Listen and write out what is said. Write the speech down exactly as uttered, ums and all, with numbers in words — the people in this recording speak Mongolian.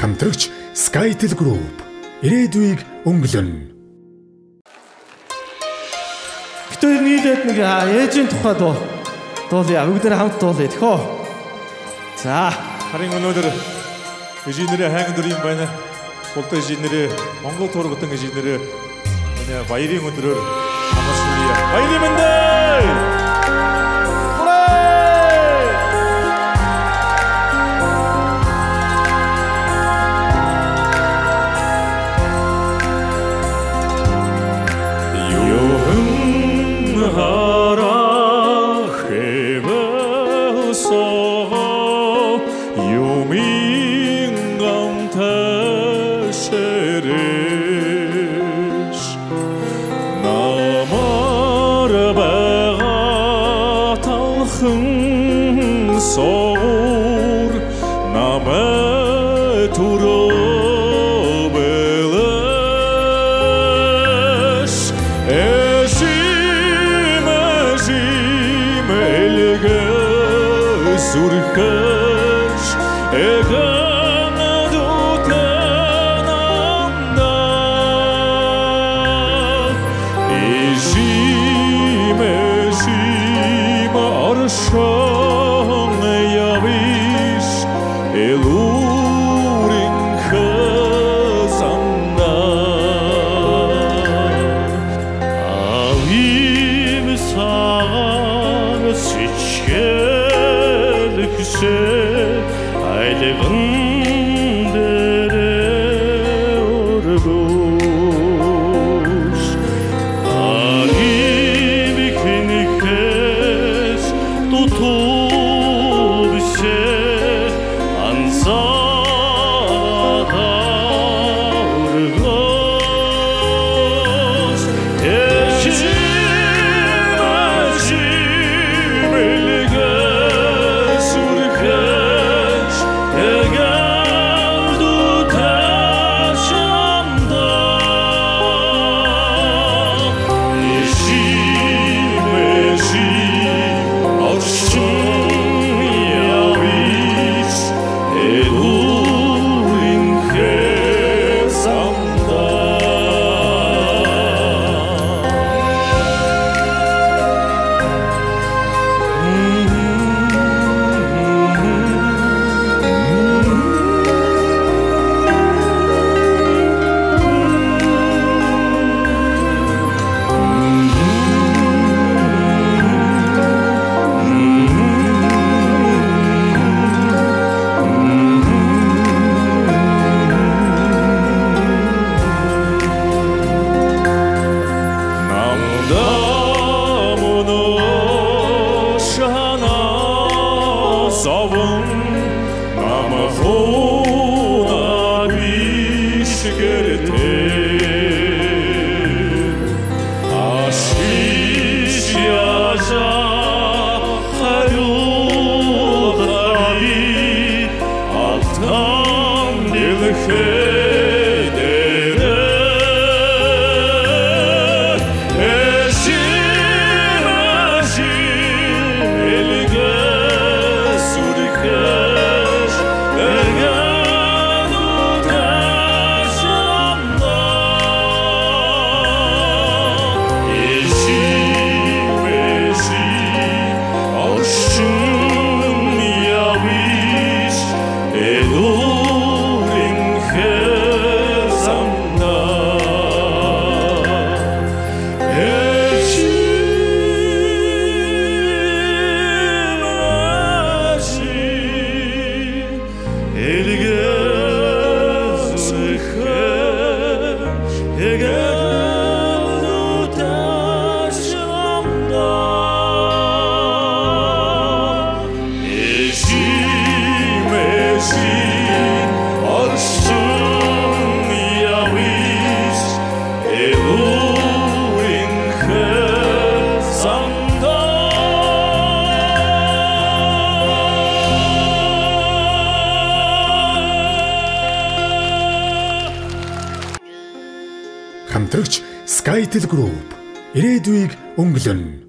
Хамтрагч Skytel Group ирээдүйг өнгөлнө. Бид нийлээд нэг ээжийн тухай дуу дуулъя. Бүгдээр хамт дуулъя тэхөө. За, харин өнөөдөр инженерийн хайган дөрийн байна. Болтой инженерийн Монгол тургутан инженерийн энэ баярын өдрөөр хамаасны баярын мэндэ. Сор наме туробелеш эшим эшим элге сурхеш эган дутананда эшим эшим арша Elurin khazanda Avim sağan siçkelkse Aylığın dere orbus Avim iknikes tutulbise Savun namahuna bişgerte Aşiş yaşa hayudari Altan dilhedere Eşim eşim elge Хамтрагч Skytel Group ирээдүйг өнгөлнө.